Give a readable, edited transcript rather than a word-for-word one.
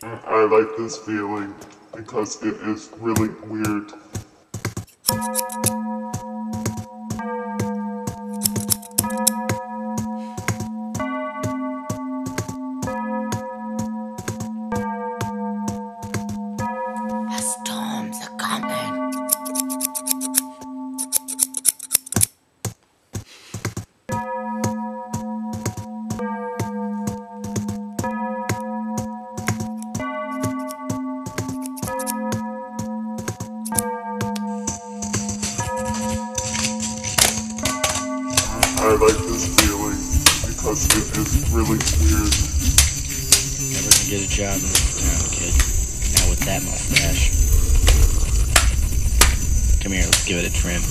I like this feeling because it is really weird. The storms are coming. I like this feeling because it is really weird. Never gonna get a job in this town, kid. Not with that mustache. Come here, let's give it a trim.